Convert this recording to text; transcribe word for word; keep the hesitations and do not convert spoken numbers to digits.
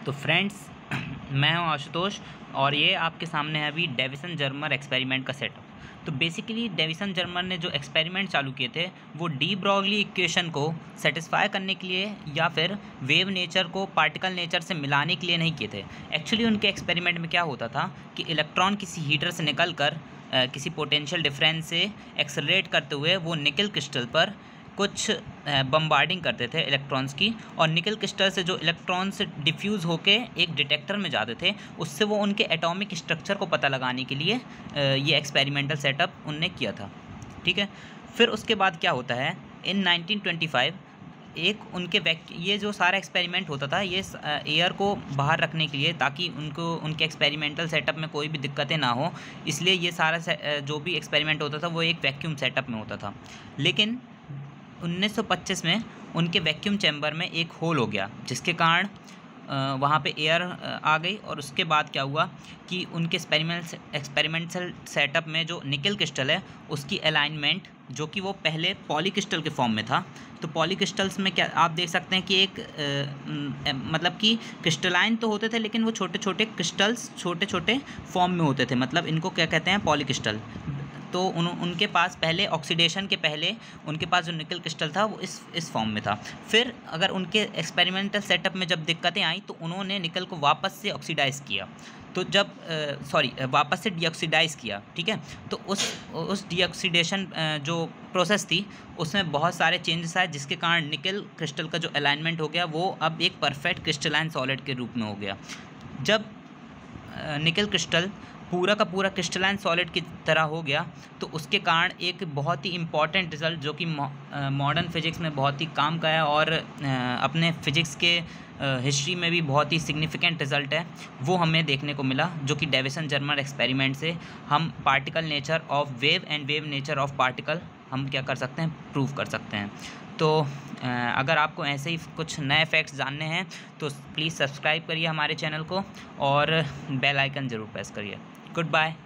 तो फ्रेंड्स मैं हूं आशुतोष और ये आपके सामने है अभी डेविसन जर्मर एक्सपेरिमेंट का सेटअप। तो बेसिकली डेविसन जर्मर ने जो एक्सपेरिमेंट चालू किए थे वो डी ब्रॉगली इक्वेशन को सेटिस्फाई करने के लिए या फिर वेव नेचर को पार्टिकल नेचर से मिलाने के लिए नहीं किए थे। एक्चुअली उनके एक्सपेरिमेंट में क्या होता था कि इलेक्ट्रॉन किसी हीटर से निकल कर किसी पोटेंशियल डिफरेंस से एक्सेलरेट करते हुए वो निकल क्रिस्टल पर कुछ बम्बार्डिंग करते थे इलेक्ट्रॉन्स की, और निकल क्रिस्टल से जो इलेक्ट्रॉन्स डिफ्यूज़ होके एक डिटेक्टर में जाते थे, उससे वो उनके एटॉमिक स्ट्रक्चर को पता लगाने के लिए ये एक्सपेरिमेंटल सेटअप उनने किया था। ठीक है, फिर उसके बाद क्या होता है, इन नाइनटीन ट्वेंटी फाइव एक उनके वैक ये जो सारा एक्सपेरिमेंट होता था ये एयर को बाहर रखने के लिए, ताकि उनको उनके एक्सपेरिमेंटल सेटअप में कोई भी दिक्कतें ना हो, इसलिए ये सारा जो भी एक्सपेरिमेंट होता था वो एक वैक्यूम सेटअप में होता था। लेकिन उन्नीस सौ पच्चीस में उनके वैक्यूम चैम्बर में एक होल हो गया, जिसके कारण वहाँ पे एयर आ गई, और उसके बाद क्या हुआ कि उनके एक्सपेरिमेंट एक्सपेरिमेंटल सेटअप में जो निकल क्रिस्टल है उसकी अलाइनमेंट, जो कि वो पहले पॉली क्रिस्टल के फॉर्म में था, तो पॉली क्रिस्टल्स में क्या आप देख सकते हैं कि एक आ, मतलब कि क्रिस्टलाइन तो होते थे, लेकिन वो छोटे छोटे क्रिस्टल्स छोटे छोटे फॉर्म में होते थे, मतलब इनको क्या कहते हैं, पॉली क्रिस्टल। तो उन उनके पास पहले ऑक्सीडेशन के पहले उनके पास जो निकल क्रिस्टल था वो इस इस फॉर्म में था। फिर अगर उनके एक्सपेरिमेंटल सेटअप में जब दिक्कतें आई तो उन्होंने निकल को वापस से ऑक्सीडाइज़ किया, तो जब सॉरी वापस से डीऑक्सीडाइज़ किया। ठीक है, तो उस उस डीऑक्सीडेशन जो प्रोसेस थी उसमें बहुत सारे चेंजेस आए, जिसके कारण निकल क्रिस्टल का जो अलाइनमेंट हो गया वो अब एक परफेक्ट क्रिस्टलाइन सॉलिड के रूप में हो गया। जब निकल क्रिस्टल पूरा का पूरा क्रिस्टलाइन सॉलिड की तरह हो गया तो उसके कारण एक बहुत ही इम्पॉर्टेंट रिज़ल्ट, जो कि मॉडर्न फिज़िक्स में बहुत ही काम का है और अपने फिज़िक्स के हिस्ट्री में भी बहुत ही सिग्निफिकेंट रिज़ल्ट है, वो हमें देखने को मिला, जो कि डेविसन जर्मर एक्सपेरिमेंट से हम particle nature of wave and wave nature of particle हम क्या कर सकते हैं, प्रूव कर सकते हैं। तो अगर आपको ऐसे ही कुछ नए फैक्ट्स जानने हैं तो प्लीज़ सब्सक्राइब करिए हमारे चैनल को और बेल आइकन ज़रूर प्रेस करिए। Good bye.